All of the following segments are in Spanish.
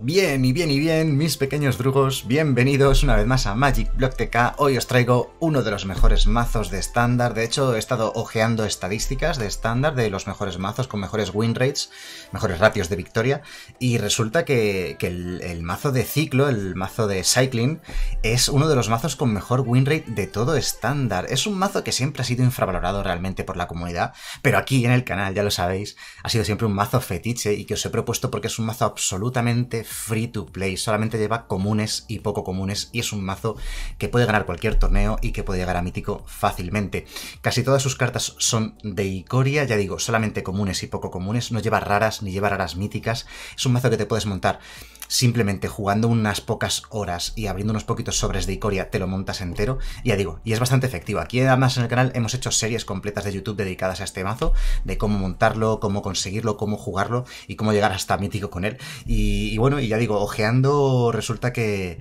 Bien, mis pequeños drugos, bienvenidos una vez más a Magic Block TK. Hoy os traigo uno de los mejores mazos de estándar. De hecho, he estado ojeando estadísticas de estándar de los mejores mazos con mejores win rates, mejores ratios de victoria, y resulta que el mazo de ciclo, el mazo de cycling, es uno de los mazos con mejor win rate de todo estándar. Es un mazo que siempre ha sido infravalorado realmente por la comunidad, pero aquí en el canal, ya lo sabéis, ha sido siempre un mazo fetiche y que os he propuesto porque es un mazo absolutamente free to play, solamente lleva comunes y poco comunes y es un mazo que puede ganar cualquier torneo y que puede llegar a mítico fácilmente. Casi todas sus cartas son de Ikoria, ya digo, solamente comunes y poco comunes, no lleva raras ni lleva raras míticas. Es un mazo que te puedes montar simplemente jugando unas pocas horas y abriendo unos poquitos sobres de Ikoria, te lo montas entero, y ya digo, y es bastante efectivo. Aquí además en el canal hemos hecho series completas de YouTube dedicadas a este mazo, de cómo montarlo, cómo conseguirlo, cómo jugarlo y cómo llegar hasta mítico con él. Y bueno, y ya digo, ojeando resulta que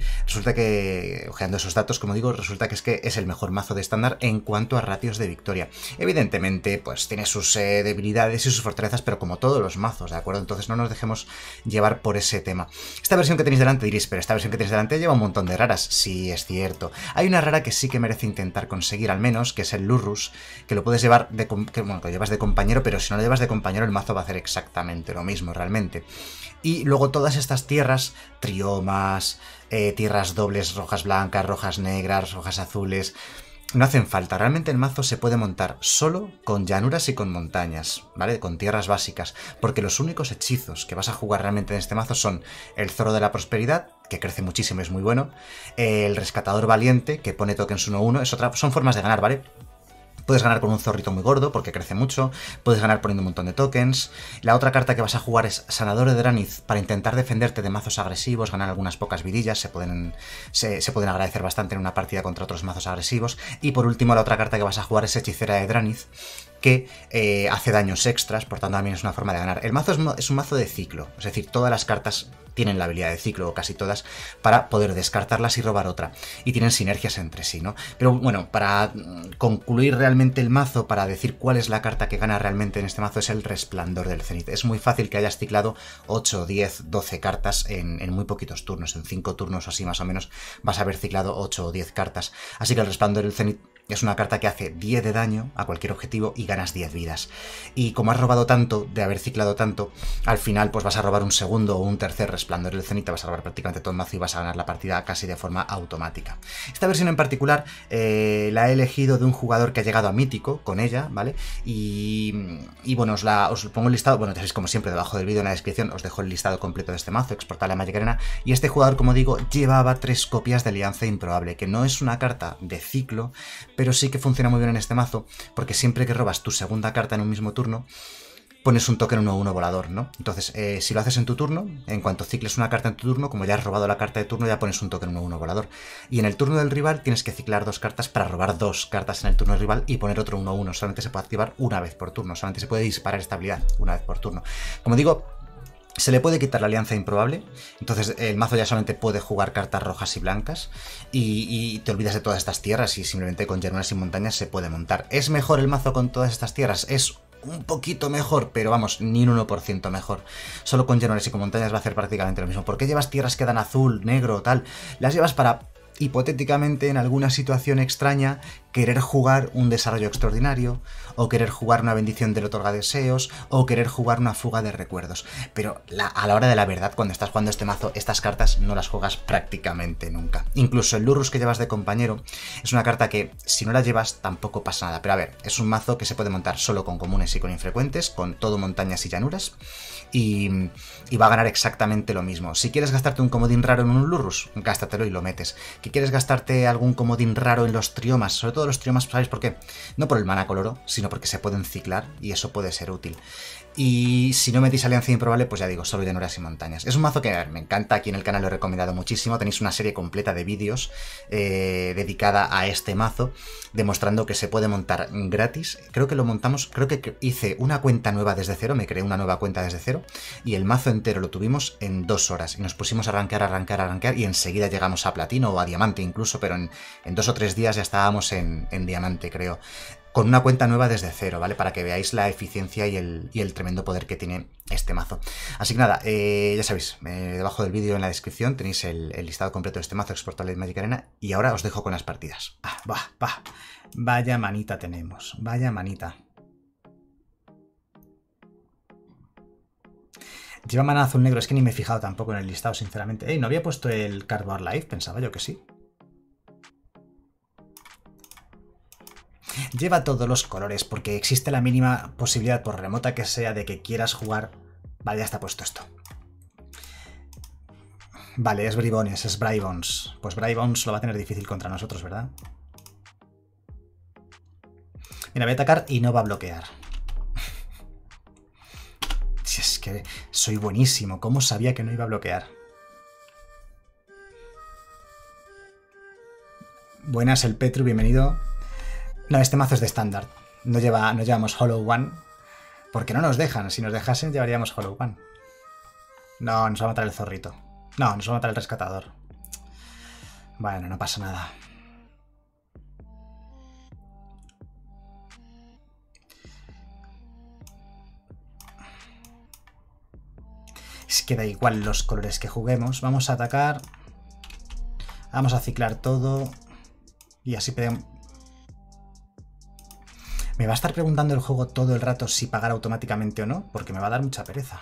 ojeando esos datos, como digo, resulta que es el mejor mazo de estándar en cuanto a ratios de victoria. Evidentemente, pues tiene sus debilidades y sus fortalezas, pero como todos los mazos, ¿de acuerdo? Entonces no nos dejemos llevar por ese tema. Esta versión que tenéis delante diréis, pero esta versión que tenéis delante lleva un montón de raras. Sí, es cierto. Hay una rara que sí que merece intentar conseguir al menos, que es el Lurrus, que lo puedes llevar de, que lo llevas de compañero, pero si no lo llevas de compañero el mazo va a hacer exactamente lo mismo realmente. Y luego todas estas tierras, triomas, tierras dobles, rojas blancas, rojas negras, rojas azules, no hacen falta. Realmente el mazo se puede montar solo con llanuras y con montañas, ¿vale? Con tierras básicas, porque los únicos hechizos que vas a jugar realmente en este mazo son el Zoro de la Prosperidad, que crece muchísimo, es muy bueno, el Rescatador Valiente, que pone tokens 1/1, son formas de ganar, ¿vale? Puedes ganar con un zorrito muy gordo, porque crece mucho. Puedes ganar poniendo un montón de tokens. La otra carta que vas a jugar es Sanador de Draniz, para intentar defenderte de mazos agresivos, ganar algunas pocas vidillas. Se pueden agradecer bastante en una partida contra otros mazos agresivos. Y por último, la otra carta que vas a jugar es Hechicera de Draniz, que hace daños extras, por tanto también es una forma de ganar. El mazo es un mazo de ciclo, es decir, todas las cartas tienen la habilidad de ciclo, o casi todas, para poder descartarlas y robar otra. Y tienen sinergias entre sí, ¿no? Pero bueno, para concluir realmente el mazo, para decir cuál es la carta que gana realmente en este mazo, es el Resplandor del Cenit. Es muy fácil que hayas ciclado 8, 10, 12 cartas en muy poquitos turnos. En 5 turnos o así más o menos vas a haber ciclado 8 o 10 cartas. Así que el Resplandor del Cenit es una carta que hace 10 de daño a cualquier objetivo y ganas 10 vidas. Y como has robado tanto, de haber ciclado tanto, al final pues vas a robar un segundo o un tercer Resplandor del Cenit, te vas a robar prácticamente todo el mazo y vas a ganar la partida casi de forma automática. Esta versión en particular la he elegido de un jugador que ha llegado a mítico con ella, ¿vale? Y bueno, os pongo el listado, bueno, ya sabéis, como siempre, debajo del vídeo en la descripción os dejo el listado completo de este mazo, exportable a Magic Arena, y este jugador, como digo, llevaba 3 copias de Alianza Improbable, que no es una carta de ciclo, pero sí que funciona muy bien en este mazo, porque siempre que robas tu segunda carta en un mismo turno, pones un token 1/1 volador, ¿no? Entonces, si lo haces en tu turno, en cuanto cicles una carta en tu turno, como ya has robado la carta de turno, ya pones un token 1/1 volador. Y en el turno del rival tienes que ciclar 2 cartas para robar 2 cartas en el turno del rival y poner otro 1/1. Solamente se puede activar una vez por turno, solamente se puede disparar esta habilidad una vez por turno. Como digo, se le puede quitar la Alianza Improbable, entonces el mazo ya solamente puede jugar cartas rojas y blancas y te olvidas de todas estas tierras y simplemente con llanuras y montañas se puede montar. ¿Es mejor el mazo con todas estas tierras? Es un poquito mejor, pero vamos, ni un 1% mejor. Solo con llanuras y con montañas va a hacer prácticamente lo mismo. ¿Por qué llevas tierras que dan azul, negro, tal? Las llevas para, hipotéticamente, en alguna situación extraña, querer jugar un desarrollo extraordinario, o querer jugar una bendición del otorga deseos, o querer jugar una fuga de recuerdos. Pero a la hora de la verdad, cuando estás jugando este mazo, estas cartas no las juegas prácticamente nunca. Incluso el Lurrus que llevas de compañero es una carta que, si no la llevas, tampoco pasa nada. Pero a ver, es un mazo que se puede montar solo con comunes y con infrecuentes, con todo montañas y llanuras, y va a ganar exactamente lo mismo. Si quieres gastarte un comodín raro en un Lurrus, gástatelo y lo metes. ¿Que quieres gastarte algún comodín raro en los triomas? Sobre todo los triomas, ¿sabéis por qué? No por el mana coloro, sino porque se pueden ciclar y eso puede ser útil. Y si no metéis Alianza Improbable, pues ya digo, solo llanuras y montañas. Es un mazo que me encanta, aquí en el canal lo he recomendado muchísimo. Tenéis una serie completa de vídeos dedicada a este mazo, demostrando que se puede montar gratis. Creo que lo montamos, creo que hice una cuenta nueva desde cero, me creé una nueva cuenta desde cero, y el mazo entero lo tuvimos en 2 horas. Y nos pusimos a rankear, y enseguida llegamos a platino o a diamante incluso, pero en 2 o 3 días ya estábamos en diamante, creo. con una cuenta nueva desde cero, ¿vale? Para que veáis la eficiencia y el tremendo poder que tiene este mazo. Así que nada, ya sabéis, debajo del vídeo en la descripción tenéis el listado completo de este mazo exportable de Magic Arena y ahora os dejo con las partidas. Vaya manita tenemos, vaya manita. Lleva mana azul negro, es que ni me he fijado tampoco en el listado, sinceramente. No había puesto el Cardboard Life, pensaba yo que sí. Lleva todos los colores porque existe la mínima posibilidad, por remota que sea, de que quieras jugar. Vale, ya está puesto esto. Vale, es Bribones, es Bribons. Pues Bribons lo va a tener difícil contra nosotros, ¿verdad? Mira, voy a atacar y no va a bloquear. Si es que soy buenísimo, ¿cómo sabía que no iba a bloquear? Buenas, el Petru, bienvenido. No, este mazo es de estándar. No llevamos Hollow One. Porque no nos dejan. Si nos dejasen, llevaríamos Hollow One. No, nos va a matar el zorrito. No, nos va a matar el rescatador. Bueno, no pasa nada. Es que da igual los colores que juguemos. Vamos a atacar. Vamos a ciclar todo. Y así podemos... Me va a estar preguntando el juego todo el rato si pagar automáticamente o no, porque me va a dar mucha pereza.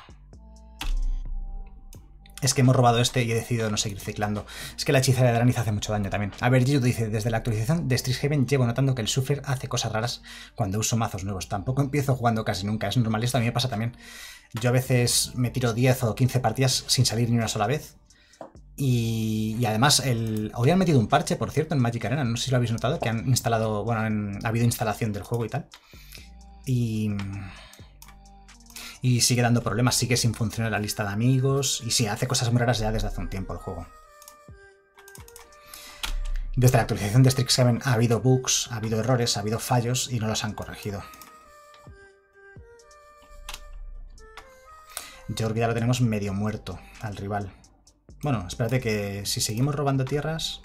Es que hemos robado este y he decidido no seguir ciclando. Es que la hechicera de granizo hace mucho daño también. A ver, Gildo dice, desde la actualización de Strixhaven llevo notando que el Suffer hace cosas raras cuando uso mazos nuevos. Tampoco empiezo jugando casi nunca, es normal. Esto a mí me pasa también. Yo a veces me tiro 10 o 15 partidas sin salir ni una sola vez. Y además, hoy han metido un parche, por cierto, en Magic Arena. No sé si lo habéis notado, que han instalado, bueno, ha habido instalación del juego y tal. Y sigue dando problemas, sigue sin funcionar la lista de amigos. Y sí, hace cosas muy raras ya desde hace un tiempo el juego. Desde la actualización de Strixhaven ha habido bugs, ha habido errores, ha habido fallos y no los han corregido. Yo creo que ya lo tenemos medio muerto al rival. Bueno, espérate que si seguimos robando tierras...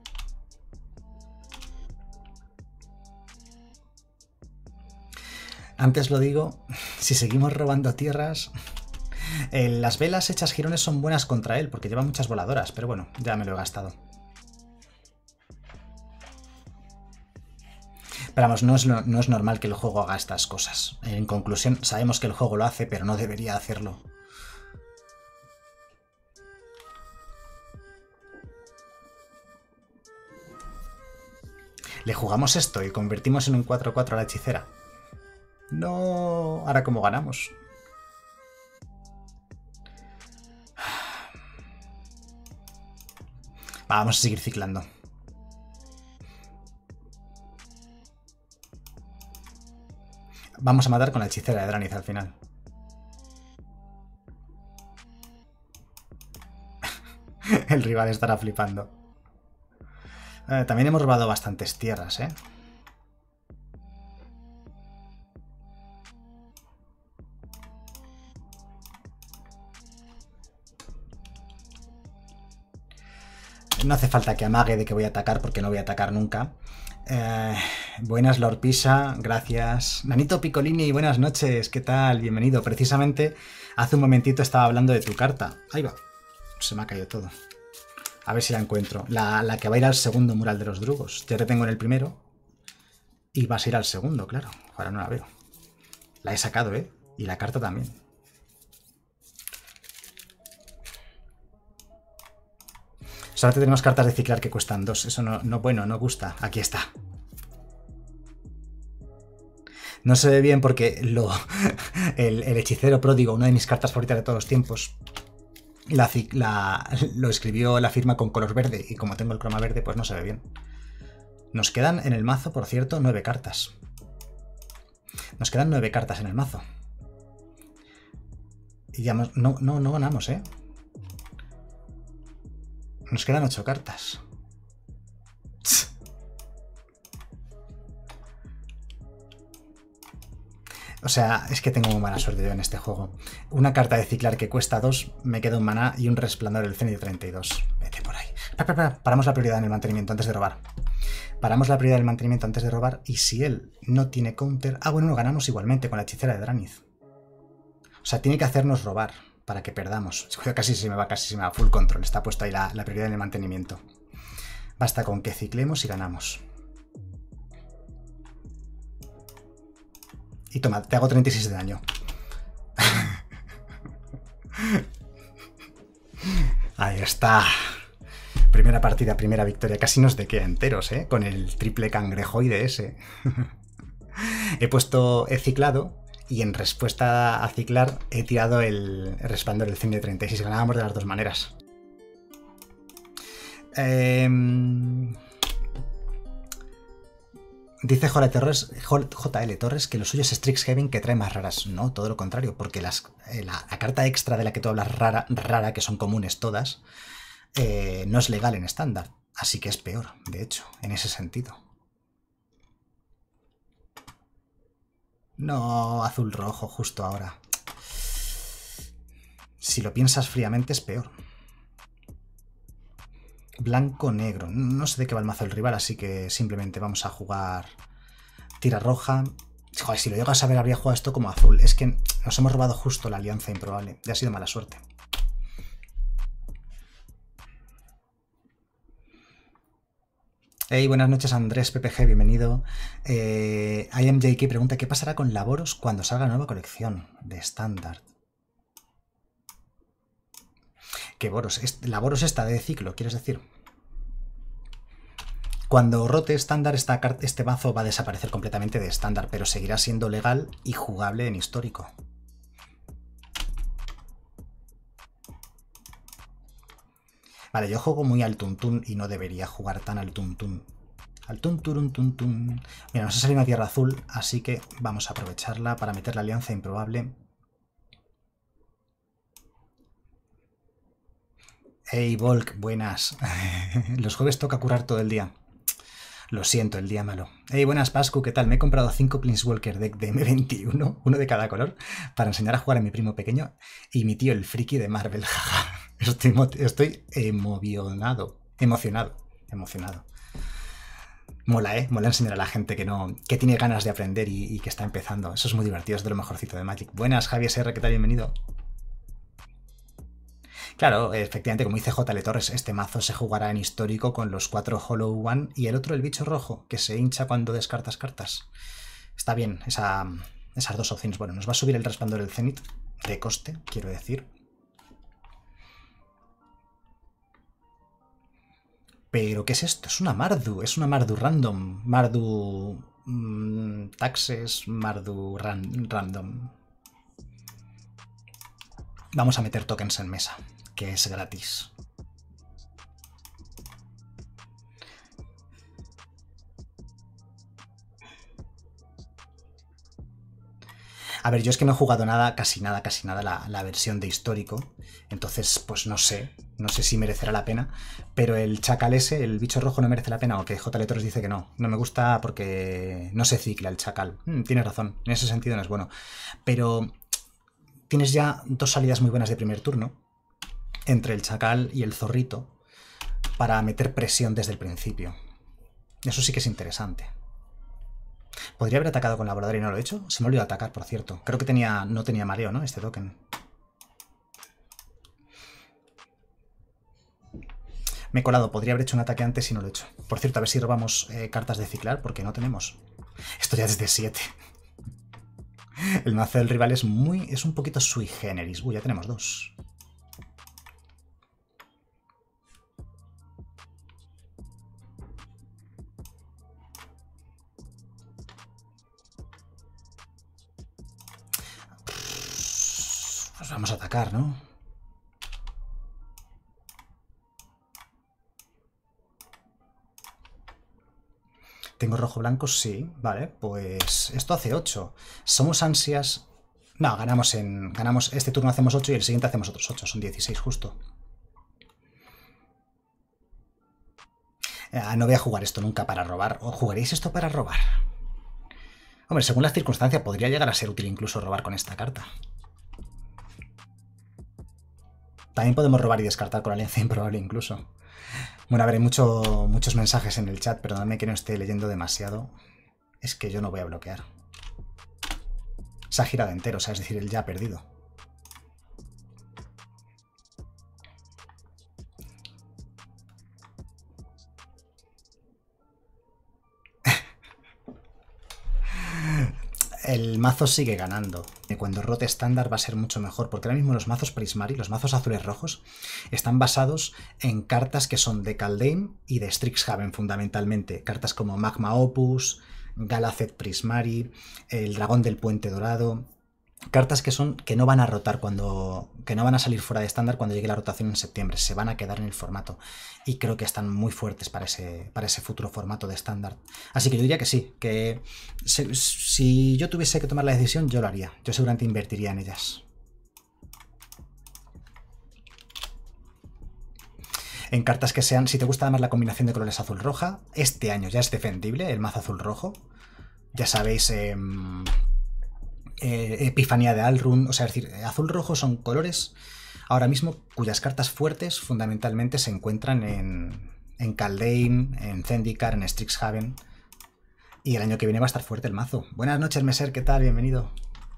Antes lo digo, si seguimos robando tierras... las velas hechas jirones son buenas contra él, porque lleva muchas voladoras, pero bueno, ya me lo he gastado. Pero vamos, no es normal que el juego haga estas cosas. En conclusión, sabemos que el juego lo hace, pero no debería hacerlo. Le jugamos esto y convertimos en un 4-4 a la hechicera. No... Ahora, ¿cómo ganamos? Vamos a seguir ciclando. Vamos a matar con la hechicera de Draniz al final. El rival estará flipando. También hemos robado bastantes tierras, ¿eh? No hace falta que amague de que voy a atacar porque no voy a atacar nunca. Buenas, Lord Pisa, gracias. Nanito Piccolini, buenas noches, ¿qué tal? Bienvenido. Precisamente hace un momentito estaba hablando de tu carta. Ahí va. Se me ha caído todo. A ver si la encuentro. La que va a ir al segundo mural de los drugos. Ya te tengo en el primero. Y vas a ir al segundo, claro. Ahora no la veo. La he sacado, ¿eh? Y la carta también. Solamente tenemos cartas de ciclar que cuestan 2. Eso bueno, no gusta. Aquí está. No se ve bien porque el hechicero pródigo, una de mis cartas favoritas de todos los tiempos, lo escribió la firma con color verde y como tengo el croma verde, pues no se ve bien. Nos quedan en el mazo, por cierto, 9 cartas. Nos quedan 9 cartas en el mazo. Y ya no ganamos, ¿eh? Nos quedan 8 cartas. O sea, es que tengo muy mala suerte yo en este juego. Una carta de ciclar que cuesta 2, me queda un maná y un resplandor del Cenit de 32. Vete por ahí. Paramos la prioridad en el mantenimiento antes de robar. Paramos la prioridad del mantenimiento antes de robar y si él no tiene counter... Ah, bueno, ganamos igualmente con la hechicera de Draniz. O sea, tiene que hacernos robar para que perdamos. Casi se me va full control. Está puesta ahí la prioridad en el mantenimiento. Basta con que ciclemos y ganamos. Y toma, te hago 36 de daño. Ahí está. Primera partida, primera victoria. Casi nos de queda enteros, ¿eh? Con el triple cangrejoide ese. He ciclado y en respuesta a ciclar he tirado el resplandor del Zenith de 36. Ganábamos de las dos maneras. Dice JL Torres que lo suyo es Strixhaven, que trae más raras. No, todo lo contrario, porque la carta extra de la que tú hablas rara, que son comunes todas, no es legal en estándar. Así que es peor, de hecho, en ese sentido. No, azul-rojo justo ahora. Si lo piensas fríamente es peor. Blanco-negro. No sé de qué va el mazo del rival, así que simplemente vamos a jugar tira roja. Joder, si lo llego a saber habría jugado esto como azul. Es que nos hemos robado justo la alianza improbable. Ya ha sido mala suerte. Hey, buenas noches Andrés PPG, bienvenido. IMJK pregunta ¿qué pasará con Laboros cuando salga la nueva colección de estándar? ¿Qué Laboros está de ciclo, quieres decir? Cuando rote estándar, este mazo va a desaparecer completamente de estándar, pero seguirá siendo legal y jugable en histórico. Vale, yo juego muy al tuntún y no debería jugar tan al tuntún. Al tunturun. Mira, nos ha salido una tierra azul, así que vamos a aprovecharla para meter la alianza improbable. Hey, Volk, buenas. Los jueves toca curar todo el día. Lo siento, el día malo. Hey, buenas, Pascu, ¿qué tal? Me he comprado 5 Planeswalker deck de M21, uno de cada color, para enseñar a jugar a mi primo pequeño y mi tío, el friki de Marvel. Estoy emocionado. Mola, ¿eh? Mola enseñar a la gente que tiene ganas de aprender y que está empezando. Eso es muy divertido, es de lo mejorcito de Magic. Buenas, Javier SR, ¿qué tal? Bienvenido. Claro, efectivamente, como dice JL Torres, este mazo se jugará en histórico con los 4 Hollow One y el otro, el bicho rojo, que se hincha cuando descartas cartas. Está bien, esas dos opciones. Bueno, nos va a subir el resplandor del Zenith, de coste, quiero decir. Pero, ¿qué es esto? Es una Mardu random. Mardu... taxes, Mardu random. Vamos a meter tokens en mesa, que es gratis. A ver, yo es que no he jugado nada, casi nada, la versión de histórico. Entonces, pues no sé si merecerá la pena. Pero el chacal ese, el bicho rojo, no merece la pena. Aunque JL Torres dice que no. No me gusta porque no se cicla el chacal. Tienes razón, en ese sentido no es bueno. Pero tienes ya dos salidas muy buenas de primer turno, entre el chacal y el zorrito, para meter presión desde el principio. Eso sí que es interesante. Podría haber atacado con la voladora y no lo he hecho. Se me olvidó atacar, por cierto. Creo que no tenía mareo, ¿no? Este token. Me he colado. Podría haber hecho un ataque antes y no lo he hecho. Por cierto, a ver si robamos cartas de ciclar, porque no tenemos. Esto ya es de 7. El mazo del rival es un poquito sui generis. Uy, ya tenemos 2. Pues vamos a atacar, ¿no? ¿Tengo rojo blanco? Sí, vale, pues esto hace 8. Somos ansias... No, ganamos este turno hacemos 8 y el siguiente hacemos otros 8, son 16 justo. No voy a jugar esto nunca para robar. ¿O jugaréis esto para robar? Hombre, según las circunstancias podría llegar a ser útil incluso robar con esta carta. También podemos robar y descartar con alianza improbable incluso. Bueno, a ver, hay muchos mensajes en el chat, perdóname que no esté leyendo demasiado. Es que yo no voy a bloquear. Se ha girado entero, o sea, es decir, él ya ha perdido. El mazo sigue ganando. Cuando rote estándar va a ser mucho mejor, porque ahora mismo los mazos Prismari, los mazos azules rojos, están basados en cartas que son de Kaldheim y de Strixhaven fundamentalmente. Cartas como Magma Opus, Galacet Prismari, el Dragón del Puente Dorado. Cartas que no van a rotar que no van a salir fuera de estándar cuando llegue la rotación en septiembre, se van a quedar en el formato. Y creo que están muy fuertes para ese futuro formato de estándar. Así que yo diría que sí, que si yo tuviese que tomar la decisión, yo lo haría. Yo seguramente invertiría en ellas. En cartas que sean, si te gusta además la combinación de colores azul-roja, este año ya es defendible el mazo azul-rojo. Ya sabéis, Epifanía de Alrun, o sea, es decir, azul-rojo son colores ahora mismo cuyas cartas fuertes fundamentalmente se encuentran en Kaldheim, en Zendikar, en Strixhaven. Y el año que viene va a estar fuerte el mazo. Buenas noches, Meser, ¿qué tal? Bienvenido.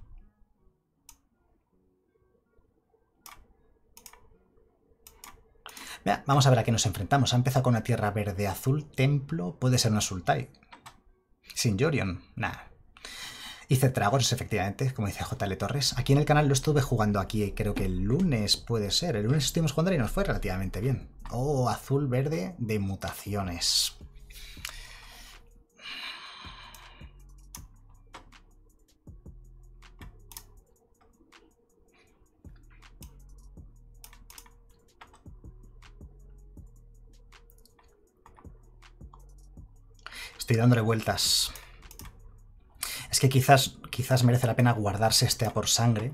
Mira, vamos a ver a qué nos enfrentamos. Ha empezado con una tierra verde-azul, templo, puede ser una Sultai. Sin Jorion, nada. Hice Dragons, efectivamente, como dice JL Torres. Aquí en el canal lo estuve jugando aquí, creo que el lunes puede ser. El lunes estuvimos jugando y nos fue relativamente bien. Oh, azul-verde de mutaciones. Estoy dándole vueltas. Es que quizás merece la pena guardarse este a por sangre.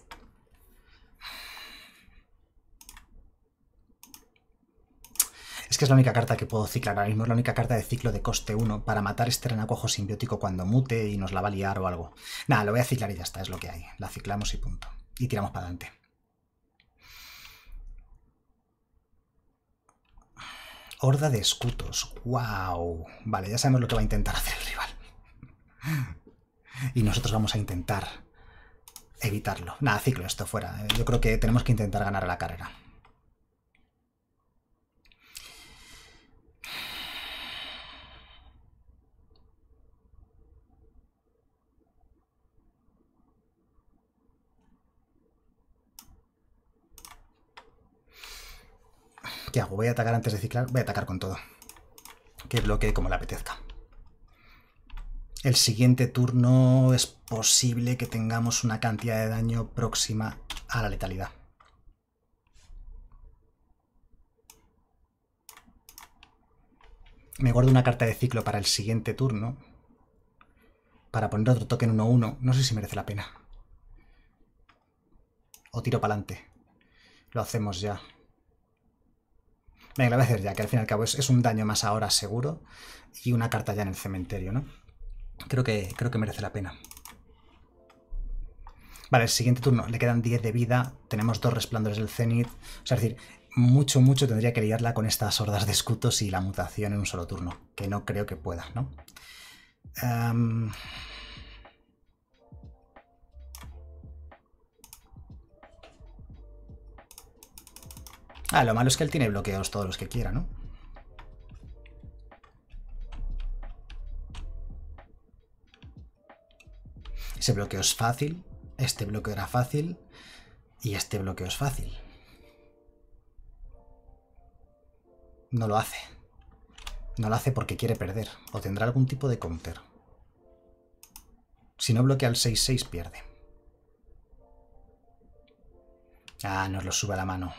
Es que es la única carta que puedo ciclar ahora mismo. Es la única carta de ciclo de coste 1 para matar este renacuajo simbiótico cuando mute y nos la va a liar o algo. Nada, lo voy a ciclar y ya está, es lo que hay. La ciclamos y punto. Y tiramos para adelante. Horda de escudos. ¡Wow! Vale, ya sabemos lo que va a intentar hacer el rival. Y nosotros vamos a intentar evitarlo. Nada, ciclo esto fuera. Yo creo que tenemos que intentar ganar a la carrera. ¿Qué hago? ¿Voy a atacar antes de ciclar? Voy a atacar con todo. Que bloquee como le apetezca. El siguiente turno es posible que tengamos una cantidad de daño próxima a la letalidad. Me guardo una carta de ciclo para el siguiente turno. Para poner otro token 1-1. No sé si merece la pena. O tiro para adelante. Lo hacemos ya. Venga, lo voy a hacer ya, que al fin y al cabo es un daño más ahora seguro. Y una carta ya en el cementerio, ¿no? Creo que merece la pena. Vale, el siguiente turno le quedan 10 de vida. Tenemos 2 resplandores del cenit. O sea, es decir, mucho tendría que liarla con estas hordas de escudos y la mutación en un solo turno. Que no creo que pueda, ¿no? Lo malo es que él tiene bloqueos todos los que quiera, ¿no? Ese bloqueo es fácil, este bloqueo era fácil y este bloqueo es fácil. No lo hace. No lo hace porque quiere perder o tendrá algún tipo de counter. Si no bloquea el 6-6 pierde. Nos lo sube a la mano.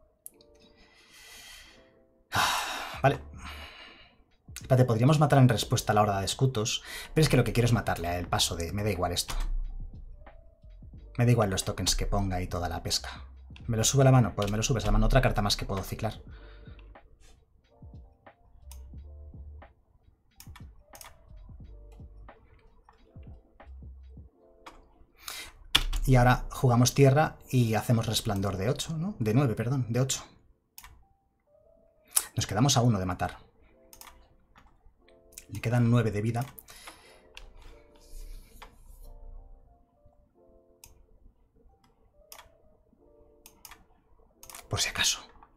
Vale. Espérate, podríamos matar en respuesta a la horda de escudos, pero es que lo que quiero es matarle a el paso de... Me da igual esto. Me da igual los tokens que ponga y toda la pesca. ¿Me lo sube a la mano? Pues me lo subes a la mano. Otra carta más que puedo ciclar. Y ahora jugamos tierra y hacemos resplandor de 8, ¿no? De 9, perdón, de 8. Nos quedamos a 1 de matar. Le quedan 9 de vida. Por si acaso.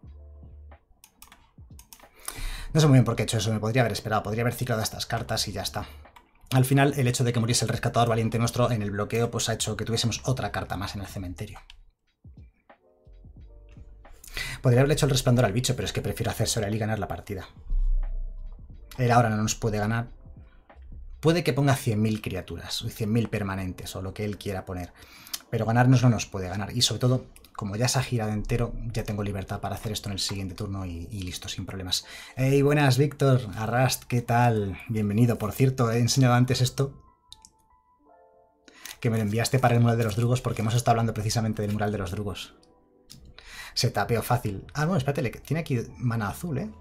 No sé muy bien por qué he hecho eso, me podría haber esperado, podría haber ciclado estas cartas y ya está. Al final, el hecho de que muriese el rescatador valiente nuestro en el bloqueo, pues ha hecho que tuviésemos otra carta más en el cementerio. Podría haberle hecho el resplandor al bicho, pero es que prefiero hacer Sorel y ganar la partida. Él ahora no nos puede ganar. Puede que ponga 100.000 criaturas, 100.000 permanentes, o lo que él quiera poner. Pero ganarnos no nos puede ganar. Y sobre todo, como ya se ha girado entero, ya tengo libertad para hacer esto en el siguiente turno y listo, sin problemas. Hey, buenas, Víctor, Arrast, ¿qué tal? Bienvenido. Por cierto, he enseñado antes esto, que me lo enviaste para el mural de los drugos, porque hemos estado hablando precisamente del mural de los drugos. Se tapeó fácil. Ah, bueno, espérate, tiene aquí mana azul, ¿eh?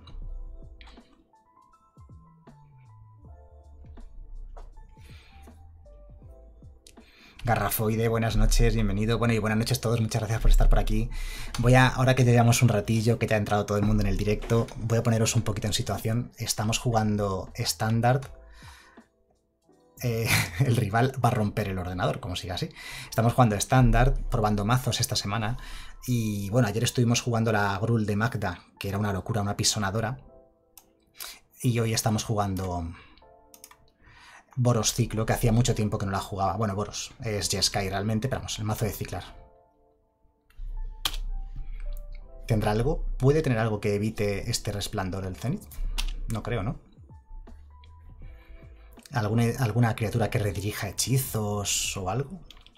Garrafoide, buenas noches, bienvenido. Bueno, y buenas noches a todos, muchas gracias por estar por aquí. Ahora que ya llevamos un ratillo, que ya ha entrado todo el mundo en el directo, voy a poneros un poquito en situación. Estamos jugando Standard. El rival va a romper el ordenador, como siga así. Estamos jugando Standard, probando mazos esta semana. Y bueno, ayer estuvimos jugando la Gruul de Magda, que era una locura, una pisonadora. Y hoy estamos jugando Boros Ciclo, que hacía mucho tiempo que no la jugaba. Bueno, Boros es Jeskai realmente, pero vamos, el mazo de Ciclar. ¿Tendrá algo? ¿Puede tener algo que evite este resplandor del Zenith? No creo, ¿no? ¿Alguna criatura que redirija hechizos o algo?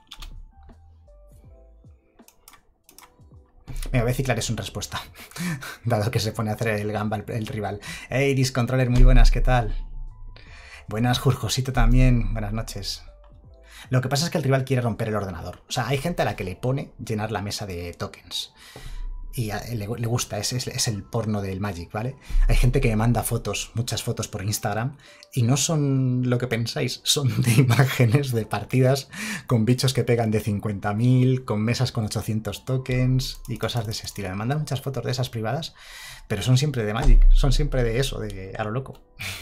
Venga, voy a ciclar eso en respuesta. Dado que se pone a hacer el gamba el rival. Hey, Discontroller, muy buenas, ¿qué tal? Buenas, Jurjosito también. Buenas noches. Lo que pasa es que el rival quiere romper el ordenador. O sea, hay gente a la que le pone llenar la mesa de tokens. Y le gusta, es el porno del Magic, ¿vale? Hay gente que me manda fotos, muchas fotos por Instagram, y no son lo que pensáis, son de imágenes de partidas con bichos que pegan de 50.000, con mesas con 800 tokens y cosas de ese estilo. Me mandan muchas fotos de esas privadas, pero son siempre de Magic, son siempre de eso, de a lo loco.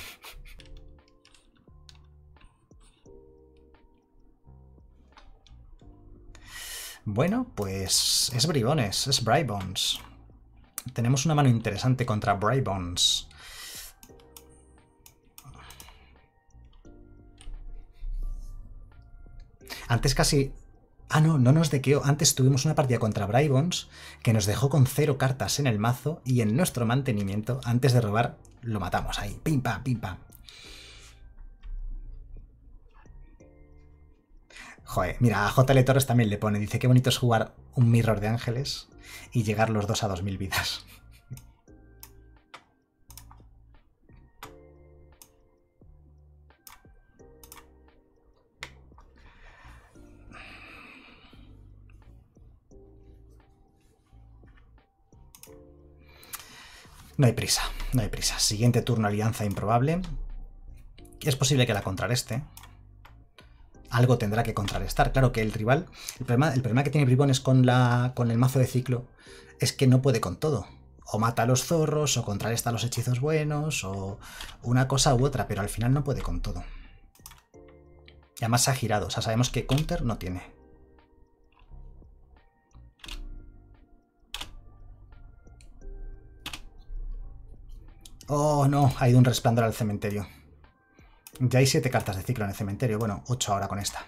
Bueno, pues es Bribones, es Bribons. Tenemos una mano interesante contra Bribons. Antes casi... Ah, no nos dequeó. Antes tuvimos una partida contra Bribons que nos dejó con 0 cartas en el mazo y en nuestro mantenimiento, antes de robar, lo matamos ahí. Pim, pam, pim, pam. Joder, mira, a JL Torres también le pone, dice, qué bonito es jugar un Mirror de Ángeles y llegar los dos a 2000 vidas. No hay prisa, no hay prisa. Siguiente turno, alianza improbable. Es posible que la contrarreste. Algo tendrá que contrarrestar. Claro que el rival... El problema que tiene Bribones con el mazo de ciclo es que no puede con todo. O mata a los zorros, o contrarresta los hechizos buenos, o una cosa u otra, pero al final no puede con todo. Y además se ha girado, o sea, sabemos que counter no tiene. Oh, no, ha ido un resplandor al cementerio. Ya hay 7 cartas de ciclo en el cementerio. Bueno, 8 ahora con esta.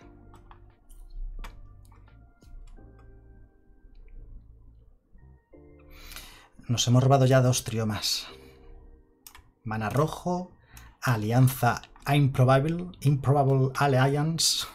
Nos hemos robado ya 2 triomas. Mana rojo, alianza Improbable Alliance.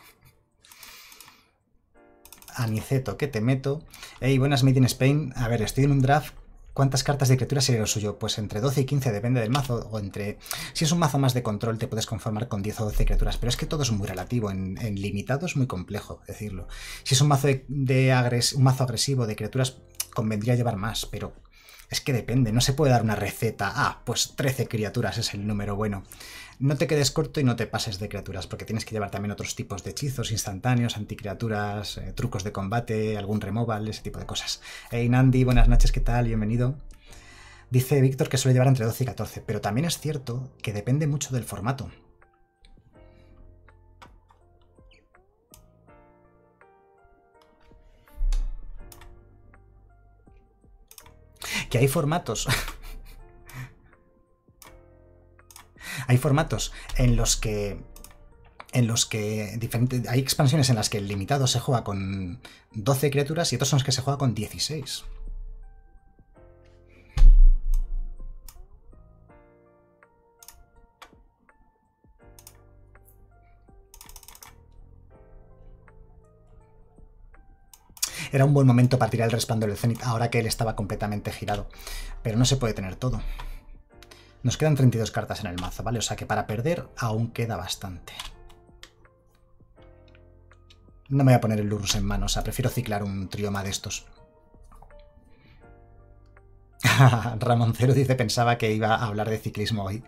Aniceto, que te meto. Hey, buenas, Made in Spain. A ver, estoy en un draft. ¿Cuántas cartas de criaturas sería lo suyo? Pues entre 12 y 15, depende del mazo. O entre... Si es un mazo más de control, te puedes conformar con 10 o 12 criaturas. Pero es que todo es muy relativo. En limitado es muy complejo decirlo. Si es un mazo un mazo agresivo de criaturas, convendría llevar más. Pero es que depende. No se puede dar una receta. Ah, pues 13 criaturas es el número bueno. No te quedes corto y no te pases de criaturas, porque tienes que llevar también otros tipos de hechizos instantáneos, anticriaturas, trucos de combate, algún removal, ese tipo de cosas. Hey Nandi, buenas noches, ¿qué tal? Bienvenido. Dice Víctor que suele llevar entre 12 y 14, pero también es cierto que depende mucho del formato. Que hay formatos. Hay formatos en los que hay expansiones en las que el limitado se juega con 12 criaturas y otros son los que se juega con 16. Era un buen momento para tirar el Resplandor del Zenith, ahora que él estaba completamente girado. Pero no se puede tener todo. Nos quedan 32 cartas en el mazo, ¿vale? O sea que para perder aún queda bastante. No me voy a poner el Lurrus en mano, o sea, prefiero ciclar un trioma de estos. Ramoncero dice, pensaba que iba a hablar de ciclismo hoy.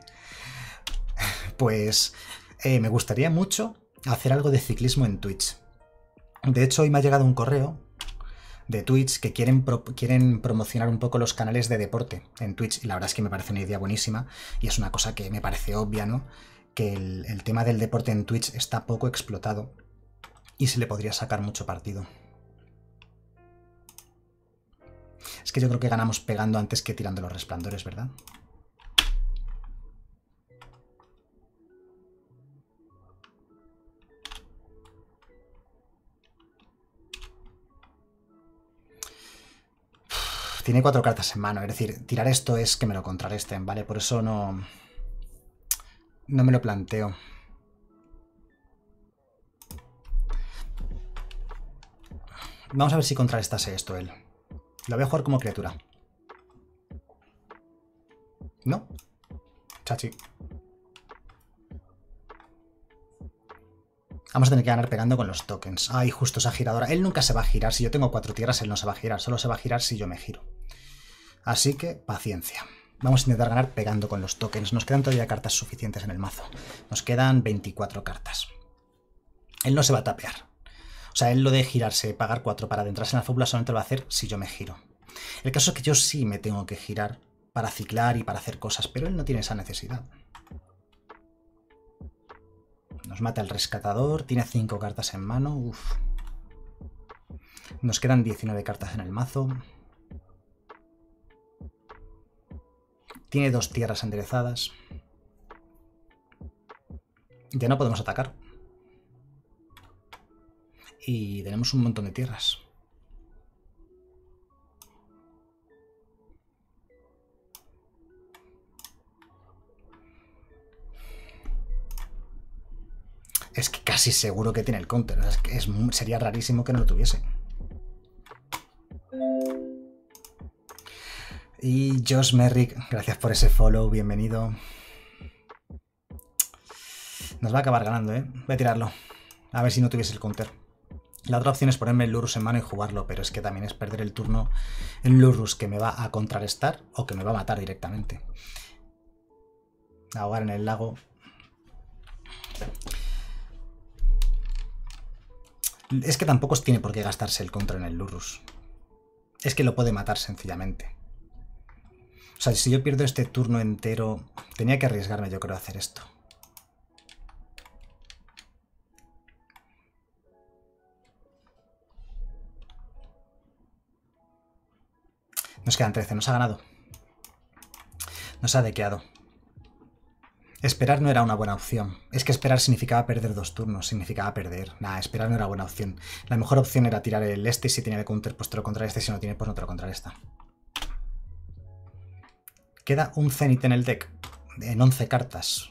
Pues me gustaría mucho hacer algo de ciclismo en Twitch. De hecho, hoy me ha llegado un correo de Twitch que quieren promocionar un poco los canales de deporte en Twitch. Y la verdad es que me parece una idea buenísima y es una cosa que me parece obvia, ¿no? Que el tema del deporte en Twitch está poco explotado y se le podría sacar mucho partido. Es que yo creo que ganamos pegando antes que tirando los resplandores, ¿verdad? Tiene 4 cartas en mano, es decir, tirar esto es que me lo contrarresten, ¿vale? Por eso no me lo planteo. Vamos a ver si contrarrestase esto él. Lo voy a jugar como criatura. ¿No? Chachi. Vamos a tener que ganar pegando con los tokens. Ay, justo esa giradora. Él nunca se va a girar. Si yo tengo 4 tierras, él no se va a girar. Solo se va a girar si yo me giro. Así que, paciencia. Vamos a intentar ganar pegando con los tokens. Nos quedan todavía cartas suficientes en el mazo. Nos quedan 24 cartas. Él no se va a tapear. O sea, él lo de girarse, pagar 4 para adentrarse en la fábula solamente lo va a hacer si yo me giro. El caso es que yo sí me tengo que girar para ciclar y para hacer cosas, pero él no tiene esa necesidad. Nos mata el rescatador, tiene 5 cartas en mano. Uf. Nos quedan 19 cartas en el mazo. Tiene 2 tierras enderezadas. Ya no podemos atacar. Y tenemos un montón de tierras. Es que casi seguro que tiene el counter. Es que sería rarísimo que no lo tuviese. Y Josh Merrick, gracias por ese follow, bienvenido. Nos va a acabar ganando, ¿eh? Voy a tirarlo. A ver si no tuviese el counter. La otra opción es ponerme el Lurrus en mano y jugarlo, pero es que también es perder el turno en Lurrus que me va a contrarrestar o que me va a matar directamente. Ahogar en el lago. Es que tampoco tiene por qué gastarse el contra en el Lurrus. Es que lo puede matar sencillamente. O sea, si yo pierdo este turno entero... Tenía que arriesgarme, yo creo, a hacer esto. Nos quedan 13, nos ha ganado. Nos ha dequeado. Esperar no era una buena opción. Es que esperar significaba perder 2 turnos, significaba perder. Nada, esperar no era buena opción. La mejor opción era tirar el este y si tiene el counter, pues te lo contrarresta, si no tiene, pues no te lo contrarresta. Queda un Zenith en el deck, en 11 cartas.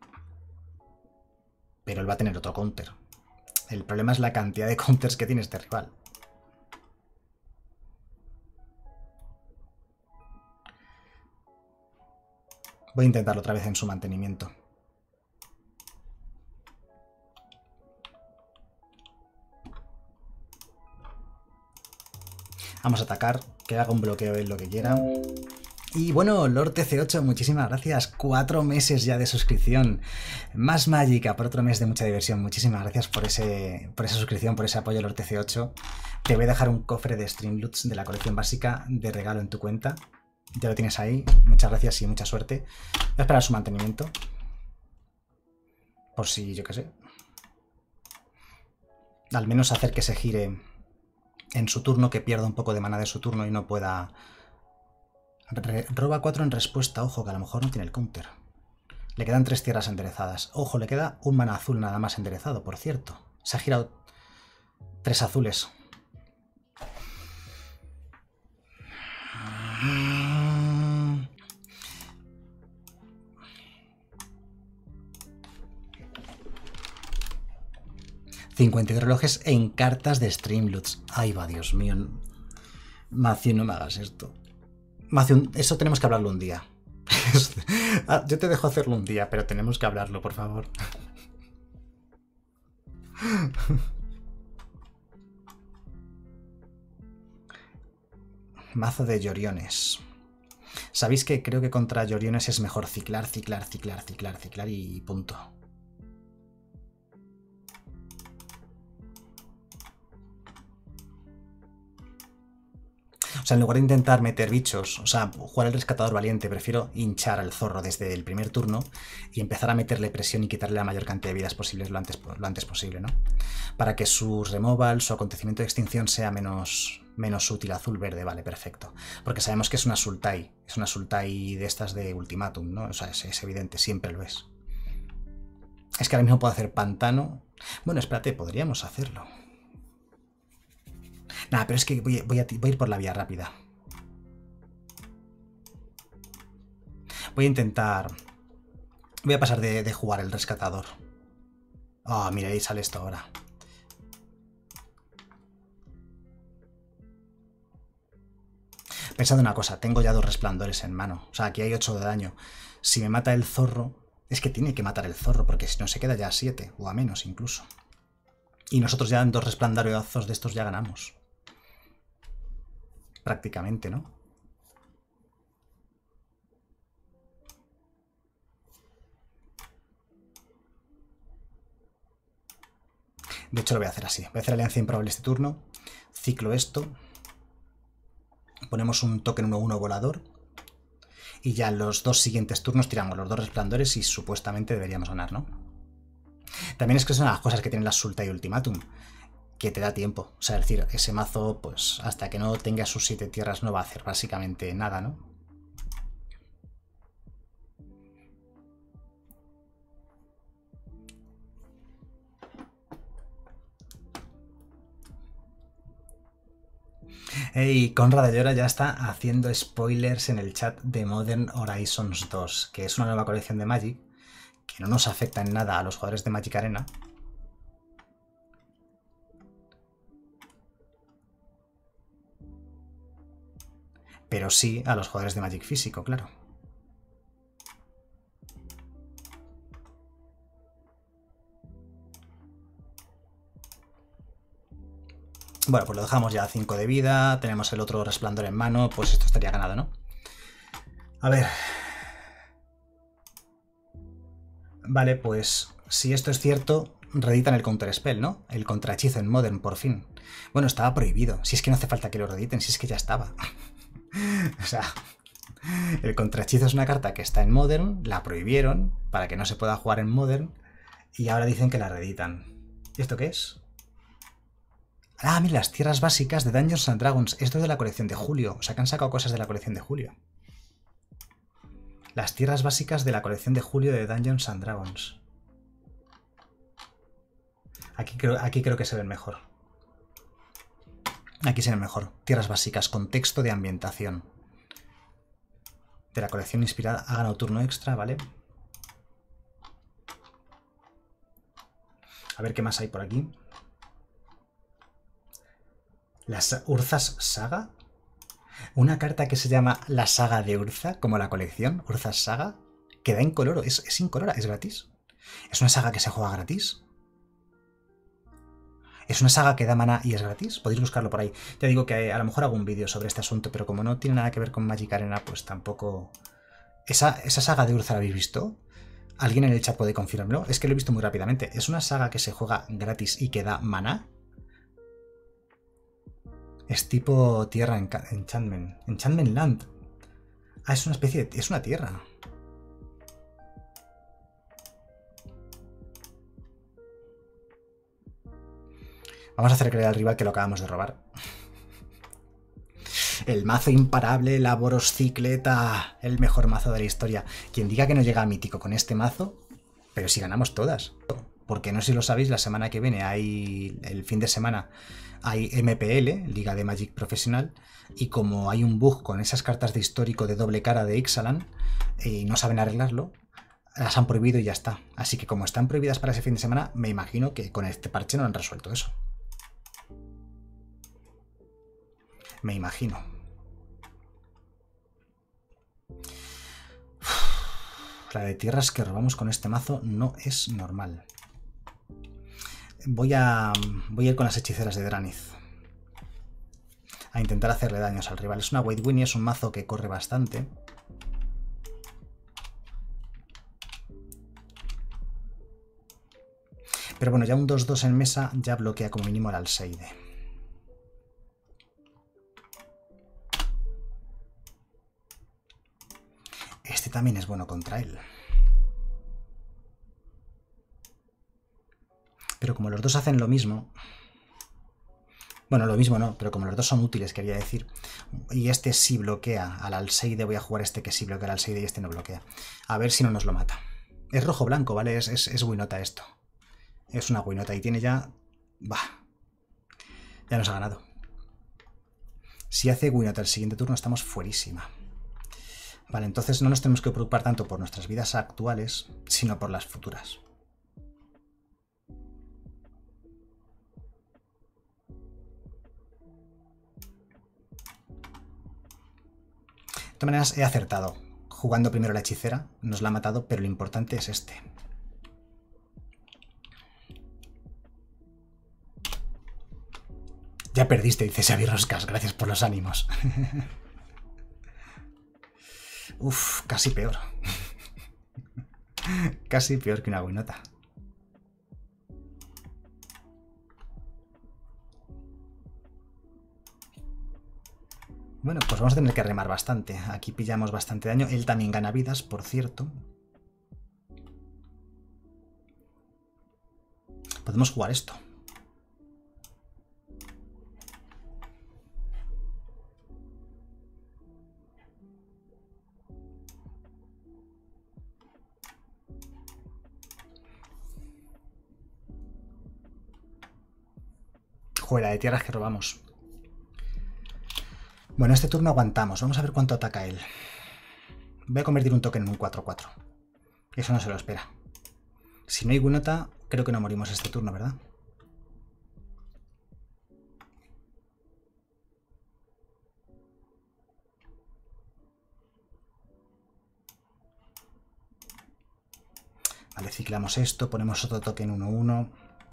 Pero él va a tener otro counter. El problema es la cantidad de counters que tiene este rival. Voy a intentarlo otra vez en su mantenimiento. Vamos a atacar, que haga un bloqueo él lo que quiera. Y bueno, Lord TC8, muchísimas gracias. 4 meses ya de suscripción. Más Magica por otro mes de mucha diversión. Muchísimas gracias por esa suscripción, por ese apoyo, Lord TC8. Te voy a dejar un cofre de Streamloots de la colección básica de regalo en tu cuenta. Ya lo tienes ahí. Muchas gracias y mucha suerte. Voy a esperar su mantenimiento. Por si, yo qué sé. Al menos hacer que se gire en su turno, que pierda un poco de mana de su turno y no pueda... Roba 4 en respuesta. Ojo, que a lo mejor no tiene el counter. Le quedan 3 tierras enderezadas. Ojo, le queda un mana azul nada más enderezado, por cierto. Se ha girado 3 azules. ...52 relojes en cartas de Streamloots. Ay, va, Dios mío. Matthew, no me hagas esto. Matthew, eso tenemos que hablarlo un día. Yo te dejo hacerlo un día, pero tenemos que hablarlo, por favor. Mazo de Yoriones. Sabéis que creo que contra Yoriones es mejor ciclar y punto. O sea, en lugar de intentar meter bichos, o sea, jugar el rescatador valiente, prefiero hinchar al zorro desde el primer turno y empezar a meterle presión y quitarle la mayor cantidad de vidas posibles lo antes posible, ¿no? Para que su removal, su acontecimiento de extinción sea menos útil. Azul-verde, vale, perfecto. Porque sabemos que es una Sultai de estas de Ultimátum, ¿no? O sea, es evidente, siempre lo es. Es que ahora mismo puedo hacer pantano. Bueno, espérate, podríamos hacerlo. Nada, pero es que voy a ir por la vía rápida. Voy a intentar... Voy a pasar de jugar el rescatador. Ah, mira, ahí sale esto ahora. Pensad una cosa, tengo ya 2 resplandores en mano. O sea, aquí hay 8 de daño. Si me mata el zorro... Es que tiene que matar el zorro, porque si no se queda ya a 7, o a menos incluso. Y nosotros ya en 2 resplandorazos de estos ya ganamos. Prácticamente, ¿no? De hecho lo voy a hacer así. Voy a hacer alianza improbable este turno. Ciclo esto. Ponemos un token 1-1 volador. Y ya en los 2 siguientes turnos tiramos los 2 resplandores y supuestamente deberíamos ganar, ¿no? También es que son las cosas que tienen la Sultai y Ultimátum, que te da tiempo. O sea, es decir, ese mazo, pues hasta que no tenga sus 7 tierras no va a hacer básicamente nada, ¿no? Y Conrad Ayora ya está haciendo spoilers en el chat de Modern Horizons 2, que es una nueva colección de Magic, que no nos afecta en nada a los jugadores de Magic Arena. Pero sí a los jugadores de Magic físico, claro. Bueno, pues lo dejamos ya a 5 de vida, tenemos el otro resplandor en mano, pues esto estaría ganado, ¿no? A ver. Vale, pues si esto es cierto, reeditan el counter spell, ¿no? El contrahechizo en Modern, por fin. Bueno, estaba prohibido, si es que no hace falta que lo reediten, si es que ya estaba. O sea, el contrahechizo es una carta que está en Modern, la prohibieron para que no se pueda jugar en Modern y ahora dicen que la reeditan. ¿Y esto qué es? Ah, mira, las tierras básicas de Dungeons and Dragons. Esto es de la colección de julio. O sea, que han sacado cosas de la colección de julio. Las tierras básicas de la colección de julio de Dungeons and Dragons. Aquí creo que se ven mejor. Aquí se ven mejor. Tierras básicas, contexto de ambientación. De la colección inspirada. Ha ganado turno extra, ¿vale? A ver qué más hay por aquí. Las Urzas Saga. Una carta que se llama la Saga de Urza, como la colección, Urzas Saga, que da incoloro. Es incolora, es gratis. Es una saga que se juega gratis. Es una saga que da mana y es gratis. Podéis buscarlo por ahí. Ya digo que a lo mejor hago un vídeo sobre este asunto, pero como no tiene nada que ver con Magic Arena, pues tampoco... ¿Esa saga de Urza la habéis visto? ¿Alguien en el chat puede confirmarlo? Es que lo he visto muy rápidamente. ¿Es una saga que se juega gratis y que da mana? Es tipo Tierra Enchantment. Enchantment Land. Ah, es una especie de... es una tierra. Vamos a hacer creer al rival que lo acabamos de robar. El mazo imparable, la Boros Cicleta, el mejor mazo de la historia. Quien diga que no llega a mítico con este mazo, pero si ganamos todas. Porque no sé si lo sabéis, la semana que viene hay, el fin de semana, hay MPL, Liga de Magic Profesional, y como hay un bug con esas cartas de histórico de doble cara de Ixalan, y no saben arreglarlo, las han prohibido y ya está. Así que como están prohibidas para ese fin de semana, me imagino que con este parche no han resuelto eso. Me imagino. La de tierras que robamos con este mazo no es normal. Voy a ir con las hechiceras de Draniz a intentar hacerle daños al rival. Es una White Winnie, es un mazo que corre bastante. Pero bueno, ya un 2-2 en mesa ya bloquea como mínimo al Alseide. Este también es bueno contra él. Pero como los dos hacen lo mismo... Bueno, lo mismo no, pero como los dos son útiles, quería decir. Y este sí bloquea al Alseide, voy a jugar este que sí bloquea al Alseide y este no bloquea. A ver si no nos lo mata. Es rojo-blanco, ¿vale? Es winota esto. Es una winota y tiene ya... Bah. Ya nos ha ganado. Si hace winota el siguiente turno estamos fuerísima. Vale, entonces no nos tenemos que preocupar tanto por nuestras vidas actuales, sino por las futuras. De todas maneras, he acertado. Jugando primero la hechicera, nos la ha matado, pero lo importante es este. Ya perdiste, dice Xavi Roscas, gracias por los ánimos. Uf, casi peor. Casi peor que una winota. Bueno, pues vamos a tener que remar bastante. Aquí pillamos bastante daño. Él también gana vidas, por cierto. Podemos jugar esto. Juega de tierras que robamos. Bueno, este turno aguantamos. Vamos a ver cuánto ataca él. Voy a convertir un token en un 4-4. Eso no se lo espera. Si no hay winota, creo que no morimos este turno, ¿verdad? Vale, ciclamos esto, ponemos otro token 1-1.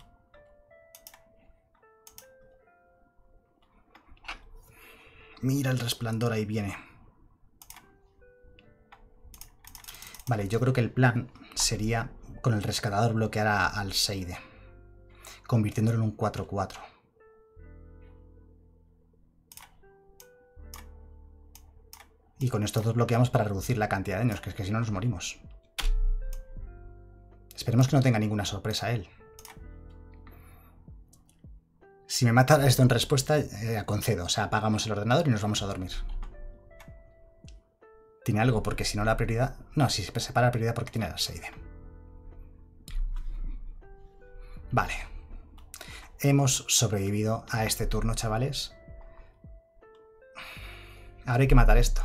Mira el resplandor, ahí viene. Vale, yo creo que el plan sería con el rescatador bloquear al Seide, convirtiéndolo en un 4-4. Y con estos dos bloqueamos para reducir la cantidad de daños, que es que si no nos morimos. Esperemos que no tenga ninguna sorpresa él. Si me mata esto en respuesta, concedo. O sea, apagamos el ordenador y nos vamos a dormir. Tiene algo, porque si no la prioridad... No, si se separa la prioridad porque tiene el Seide. Vale. Hemos sobrevivido a este turno, chavales. Ahora hay que matar esto.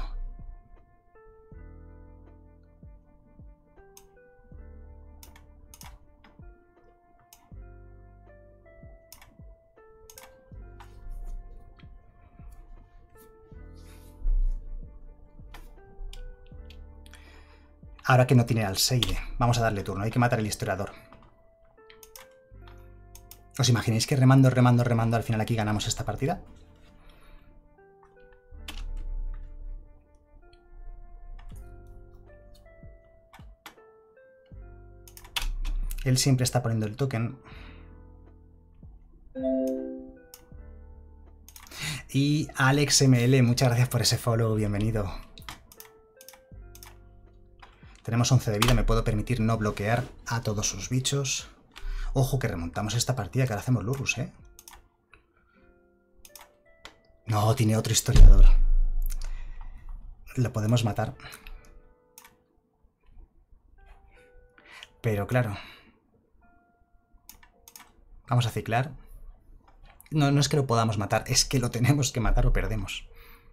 Ahora que no tiene al Seide, vamos a darle turno. Hay que matar al historiador. ¿Os imagináis que remando, remando, remando al final aquí ganamos esta partida? Él siempre está poniendo el token. Y Alex ML, muchas gracias por ese follow, bienvenido. Tenemos 11 de vida, me puedo permitir no bloquear a todos sus bichos. Ojo que remontamos esta partida, que ahora hacemos Lurrus, ¿eh? No, tiene otro historiador. Lo podemos matar. Pero claro. Vamos a ciclar. No, no es que lo podamos matar, es que lo tenemos que matar o perdemos.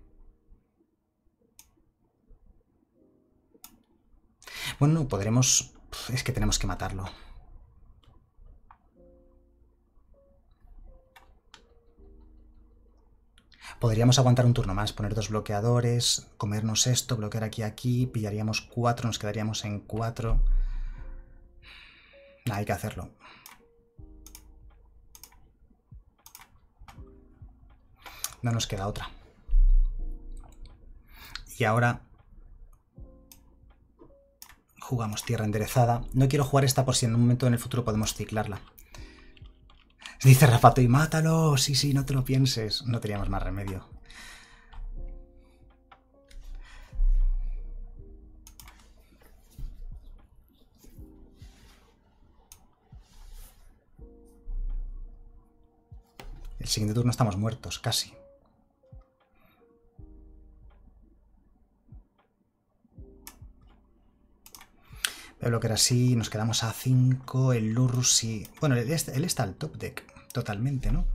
Bueno, no, podremos... Es que tenemos que matarlo. Podríamos aguantar un turno más, poner 2 bloqueadores, comernos esto, bloquear aquí, pillaríamos 4, nos quedaríamos en 4. Hay que hacerlo. No nos queda otra. Y ahora jugamos tierra enderezada. No quiero jugar esta por si en un momento en el futuro podemos ciclarla. Dice Rafato, y mátalo. Sí, sí, no te lo pienses. No teníamos más remedio. El siguiente turno estamos muertos, casi. Voy a bloquear así, nos quedamos a 5, el Lurrus sí... Bueno, él está al top deck, totalmente, ¿no?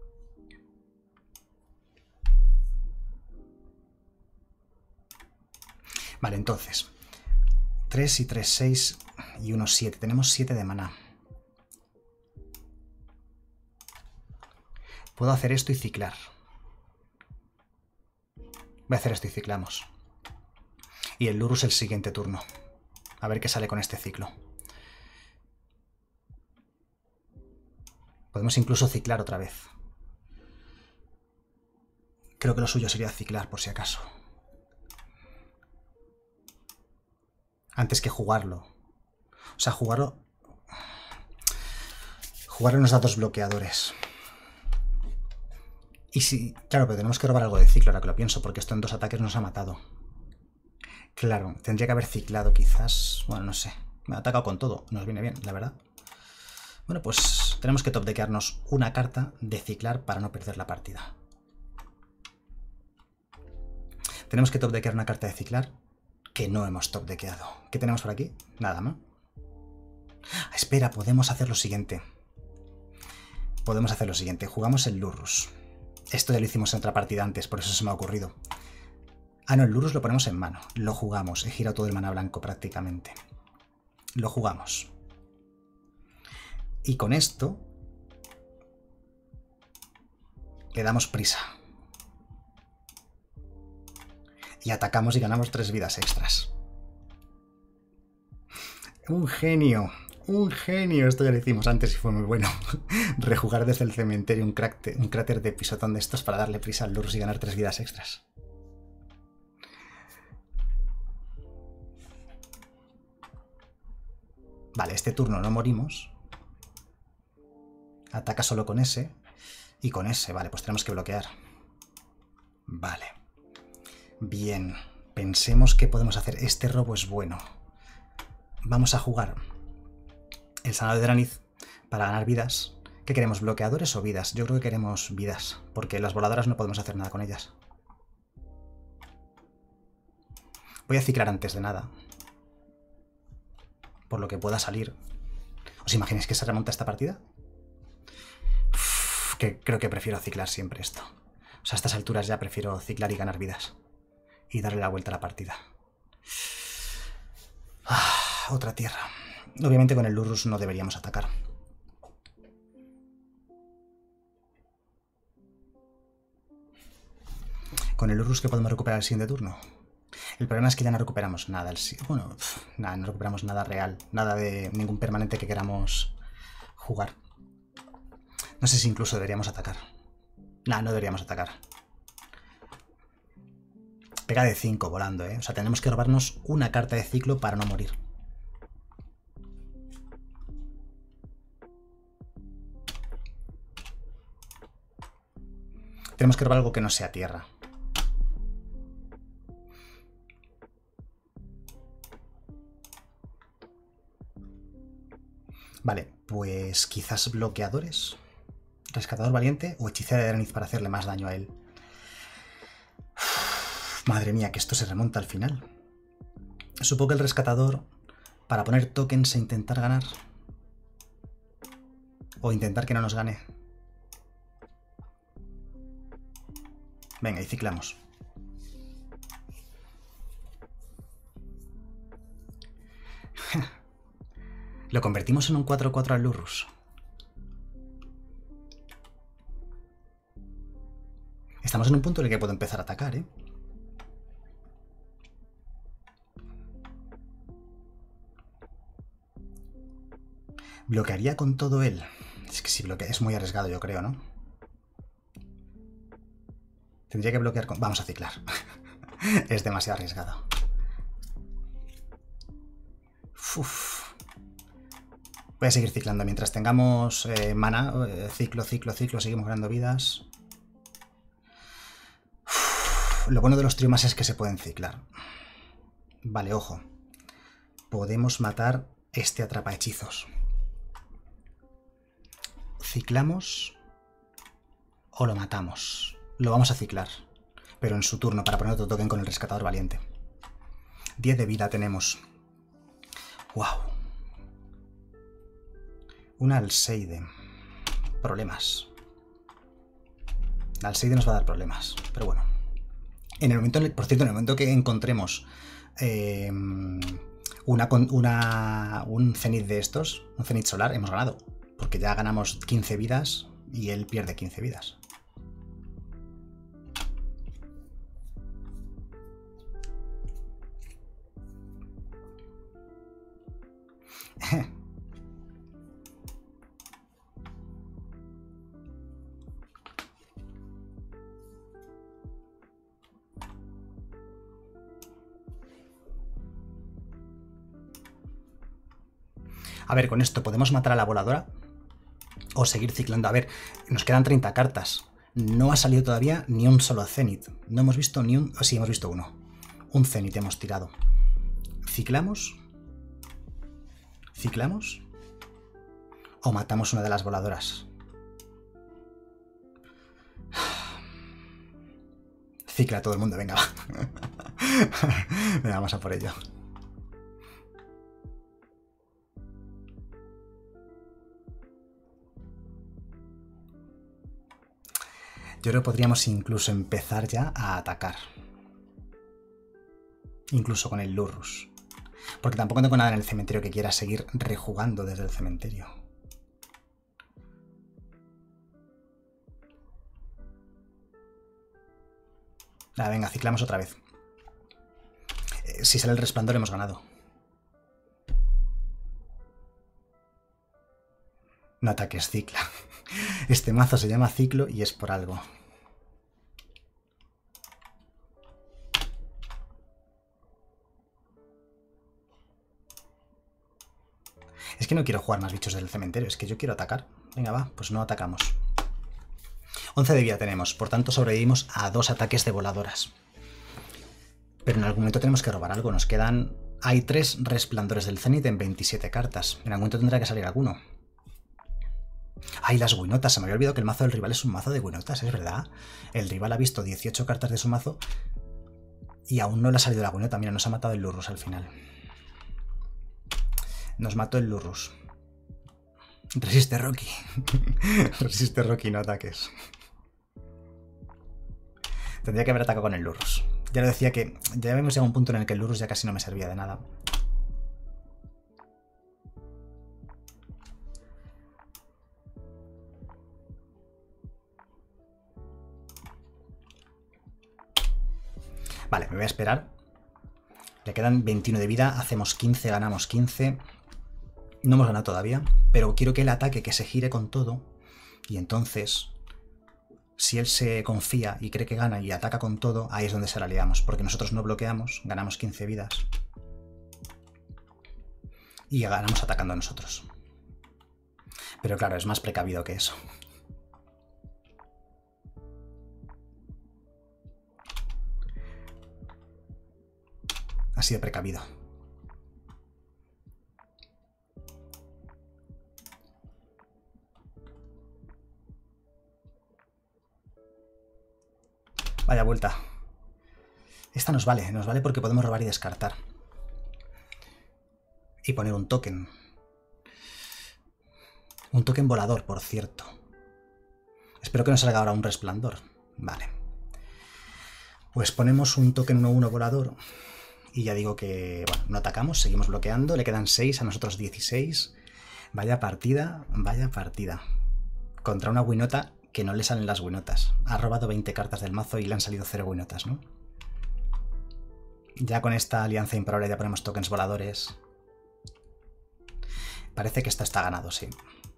Vale, entonces. 3 y 3, 6 y 1, 7. Tenemos 7 de maná. Puedo hacer esto y ciclar. Voy a hacer esto y ciclamos. Y el Lurrus el siguiente turno. A ver qué sale con este ciclo. Podemos incluso ciclar otra vez. Creo que lo suyo sería ciclar, por si acaso. Antes que jugarlo. O sea, jugarlo nos da 2 bloqueadores. Y sí, claro, pero tenemos que robar algo de ciclo ahora que lo pienso, porque esto en 2 ataques nos ha matado. Claro, tendría que haber ciclado quizás... Bueno, no sé. Me ha atacado con todo. Nos viene bien, la verdad. Bueno, pues tenemos que top-deckearnos una carta de ciclar para no perder la partida. Tenemos que top-deckear una carta de ciclar que no hemos top-deckeado. ¿Qué tenemos por aquí? Nada, ¿no? Espera, podemos hacer lo siguiente. Podemos hacer lo siguiente. Jugamos el Lurrus. Esto ya lo hicimos en otra partida antes, por eso se me ha ocurrido. Ah, no, el Lurrus lo ponemos en mano. Lo jugamos. He girado todo el mana blanco prácticamente. Lo jugamos. Y con esto le damos prisa. Y atacamos y ganamos 3 vidas extras. ¡Un genio! ¡Un genio! Esto ya lo hicimos antes y fue muy bueno. Rejugar desde el cementerio un cráter de pisotón de estos para darle prisa al Lurrus y ganar 3 vidas extras. Vale, este turno no morimos. Ataca solo con ese. Y con ese, vale, pues tenemos que bloquear. Vale. Bien. Pensemos qué podemos hacer. Este robo es bueno. Vamos a jugar el Sanador de Draniz para ganar vidas. ¿Qué queremos? ¿Bloqueadores o vidas? Yo creo que queremos vidas, porque las voladoras no podemos hacer nada con ellas. Voy a ciclar antes de nada. Por lo que pueda salir. ¿Os imagináis que se remonta esta partida? Uf, que creo que prefiero ciclar siempre esto. O sea, a estas alturas ya prefiero ciclar y ganar vidas. Y darle la vuelta a la partida. Otra tierra. Obviamente con el Lurrus no deberíamos atacar. Con el Lurrus que podemos recuperar el siguiente turno. El problema es que ya no recuperamos nada. Bueno, nada, no recuperamos nada real. Nada de ningún permanente que queramos jugar. No sé si incluso deberíamos atacar. Nah, no deberíamos atacar. Pega de 5 volando, ¿eh? O sea, tenemos que robarnos una carta de ciclo para no morir. Tenemos que robar algo que no sea tierra. Vale, pues quizás bloqueadores. Rescatador valiente o hechicera de graniz para hacerle más daño a él. Uf, madre mía, que esto se remonta al final. Supongo que el rescatador, para poner tokens e intentar ganar. O intentar que no nos gane. Venga, y ciclamos. Lo convertimos en un 4-4 al Lurrus. Estamos en un punto en el que puedo empezar a atacar, ¿eh? Bloquearía con todo él. Es que si bloquea es muy arriesgado, yo creo, ¿no? Tendría que bloquear con... Vamos a ciclar. Es demasiado arriesgado. Uf. Voy a seguir ciclando. Mientras tengamos mana, ciclo, seguimos ganando vidas. Uf. Lo bueno de los triomas es que se pueden ciclar. Vale, ojo. Podemos matar este atrapahechizos. ¿Ciclamos o lo matamos? Lo vamos a ciclar, pero en su turno, para poner otro token con el rescatador valiente. 10 de vida tenemos. ¡Wow! Una Alseide. Problemas. La Alseide nos va a dar problemas, pero bueno. En el momento, por cierto, en el momento que encontremos un cenit de estos, un cenit solar, hemos ganado. Porque ya ganamos 15 vidas y él pierde 15 vidas. A ver, con esto podemos matar a la voladora o seguir ciclando. A ver, nos quedan 30 cartas. No ha salido todavía ni un solo cenit. No hemos visto ni un... Sí, hemos visto uno. Un cenit hemos tirado. ¿Ciclamos? ¿Ciclamos? ¿O matamos una de las voladoras? Cicla todo el mundo, venga, va. Venga, vamos a por ello. Yo creo que podríamos incluso empezar ya a atacar. Incluso con el Lurrus. Porque tampoco tengo nada en el cementerio que quiera seguir rejugando desde el cementerio. Nada, venga, ciclamos otra vez. Si sale el resplandor hemos ganado. No ataques, cicla. Este mazo se llama ciclo y es por algo. Es que no quiero jugar más bichos del cementerio, es que yo quiero atacar. Venga, va, pues no atacamos. 11 de vida tenemos, por tanto sobrevivimos a 2 ataques de voladoras. Pero en algún momento tenemos que robar algo, nos quedan... Hay 3 resplandores del cenit en 27 cartas. En algún momento tendrá que salir alguno. ¡Ay, las guinotas! Se me había olvidado que el mazo del rival es un mazo de guinotas, es verdad. El rival ha visto 18 cartas de su mazo y aún no le ha salido la guinota. Mira, nos ha matado el Lurrus al final. Nos mató el Lurrus. Resiste, Rocky. Resiste, Rocky, no ataques. Tendría que haber atacado con el Lurrus. Ya lo decía que ya habíamos llegado a un punto en el que el Lurrus ya casi no me servía de nada. Vale, me voy a esperar. Le quedan 21 de vida, hacemos 15, ganamos 15. No hemos ganado todavía, pero quiero que el ataque que se gire con todo. Y entonces, si él se confía y cree que gana y ataca con todo, ahí es donde se la liamos. Porque nosotros no bloqueamos, ganamos 15 vidas. Y ganamos atacando a nosotros. Pero claro, es más precavido que eso. Ha sido precavido. Vaya vuelta. Esta nos vale porque podemos robar y descartar. Y poner un token. Un token volador, por cierto. Espero que no salga ahora un resplandor. Vale. Pues ponemos un token 1-1 volador. Y ya digo que, bueno, no atacamos, seguimos bloqueando. Le quedan 6, a nosotros 16. Vaya partida, vaya partida. Contra una winota que no le salen las winotas. Ha robado 20 cartas del mazo y le han salido 0 winotas, ¿no? Ya con esta alianza imparable ya ponemos tokens voladores. Parece que esto está ganado, sí.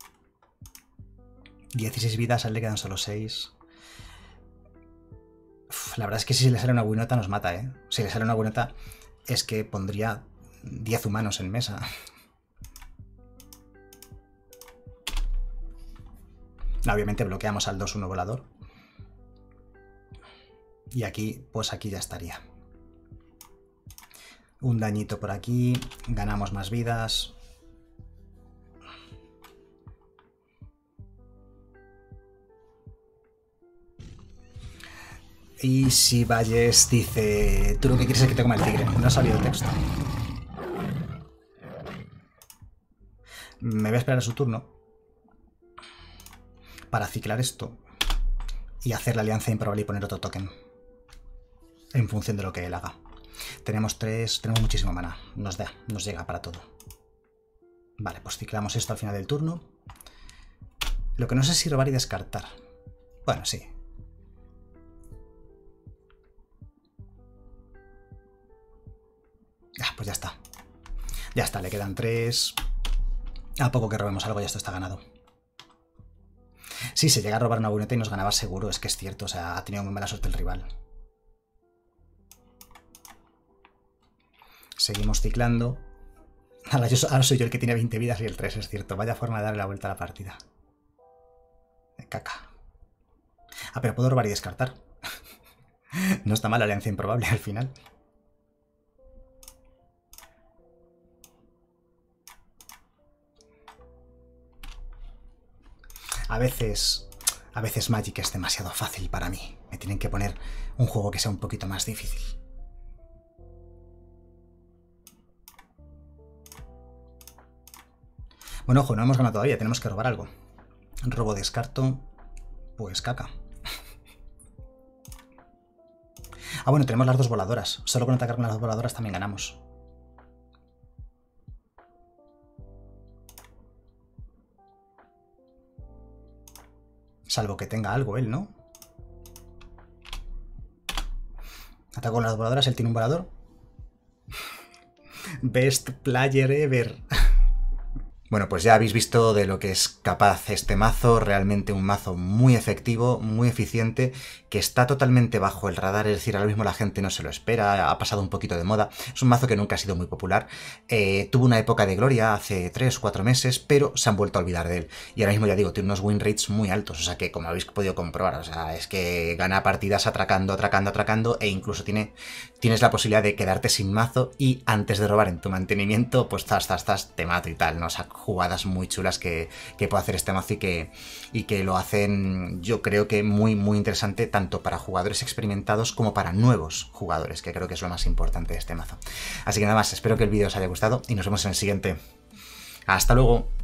16 vidas, a él le quedan solo 6. La verdad es que si le sale una winota nos mata, ¿eh? Si le sale una winota es que pondría 10 humanos en mesa. Obviamente bloqueamos al 2-1 volador. Y aquí, pues aquí ya estaría. Un dañito por aquí, ganamos más vidas. Y si Valles dice, tú lo que quieres es que te coma el tigre. No ha salido el texto. Me voy a esperar a su turno para ciclar esto y hacer la alianza improbable y poner otro token en función de lo que él haga. Tenemos 3, tenemos muchísimo mana, nos llega para todo. Vale, pues ciclamos esto al final del turno. Lo que no sé es si robar y descartar. Bueno, sí. Ah, pues ya está. Ya está, le quedan 3. A poco que robemos algo ya esto está ganado. Sí, se llega a robar una buneta y nos ganaba seguro, es que es cierto, o sea, ha tenido muy mala suerte el rival. Seguimos ciclando. Ahora soy yo el que tiene 20 vidas y el 3, es cierto. Vaya forma de darle la vuelta a la partida. De caca. Ah, pero puedo robar y descartar. No está mal la alianza improbable al final. A veces Magic es demasiado fácil para mí. Me tienen que poner un juego que sea un poquito más difícil. Bueno, ojo, no hemos ganado todavía, tenemos que robar algo. Robo, descarto, pues caca. Ah, bueno, tenemos las 2 voladoras. Solo con atacar con las 2 voladoras también ganamos. Salvo que tenga algo él, ¿no? Ataco con las 2 voladoras, él tiene un volador. Best player ever. Bueno, pues ya habéis visto de lo que es capaz este mazo, realmente un mazo muy efectivo, muy eficiente, que está totalmente bajo el radar, es decir, ahora mismo la gente no se lo espera, ha pasado un poquito de moda, es un mazo que nunca ha sido muy popular, tuvo una época de gloria hace 3 o 4 meses, pero se han vuelto a olvidar de él, y ahora mismo ya digo, tiene unos win rates muy altos, o sea que como habéis podido comprobar, o sea, es que gana partidas atracando, e incluso tienes la posibilidad de quedarte sin mazo y antes de robar en tu mantenimiento, pues te mato y tal, ¿no? O sea, jugadas muy chulas que puede hacer este mazo y que lo hacen, yo creo que muy interesante tanto para jugadores experimentados como para nuevos jugadores, que creo que es lo más importante de este mazo. Así que nada más, espero que el vídeo os haya gustado y nos vemos en el siguiente. ¡Hasta luego!